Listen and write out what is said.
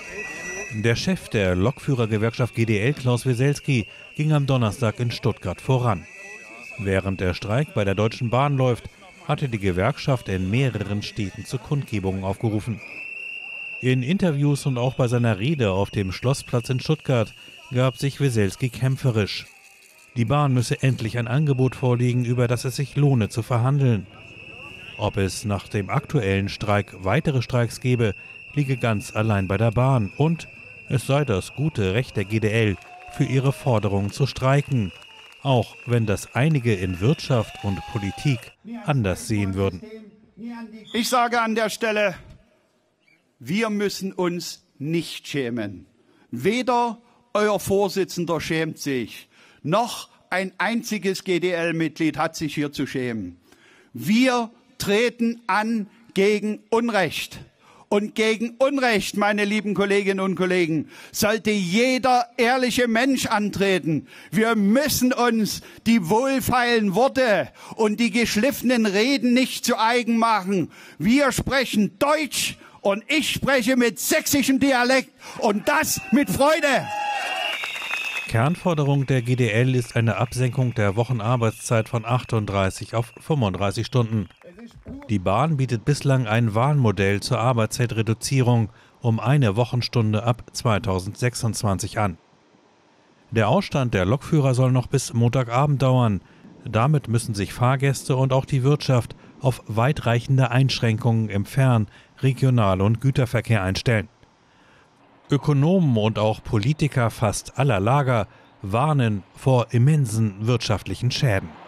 Der Chef der Lokführergewerkschaft GDL, Klaus Weselski, ging am Donnerstag in Stuttgart voran. Während der Streik bei der Deutschen Bahn läuft, hatte die Gewerkschaft in mehreren Städten zu Kundgebungen aufgerufen. In Interviews und auch bei seiner Rede auf dem Schlossplatz in Stuttgart gab sich Weselski kämpferisch. Die Bahn müsse endlich ein Angebot vorlegen, über das es sich lohne zu verhandeln. Ob es nach dem aktuellen Streik weitere Streiks gebe, liege ganz allein bei der Bahn und es sei das gute Recht der GDL, für ihre Forderungen zu streiken, auch wenn das einige in Wirtschaft und Politik anders sehen würden. Ich sage an der Stelle, wir müssen uns nicht schämen. Weder euer Vorsitzender schämt sich, noch ein einziges GDL-Mitglied hat sich hier zu schämen. Wir treten an gegen Unrecht. Und gegen Unrecht, meine lieben Kolleginnen und Kollegen, sollte jeder ehrliche Mensch antreten. Wir müssen uns die wohlfeilen Worte und die geschliffenen Reden nicht zu eigen machen. Wir sprechen Deutsch und ich spreche mit sächsischem Dialekt und das mit Freude. Kernforderung der GDL ist eine Absenkung der Wochenarbeitszeit von 38 auf 35 Stunden. Die Bahn bietet bislang ein Wahlmodell zur Arbeitszeitreduzierung um eine Wochenstunde ab 2026 an. Der Ausstand der Lokführer soll noch bis Montagabend dauern. Damit müssen sich Fahrgäste und auch die Wirtschaft auf weitreichende Einschränkungen im Fern-, Regional- und Güterverkehr einstellen. Ökonomen und auch Politiker fast aller Lager warnen vor immensen wirtschaftlichen Schäden.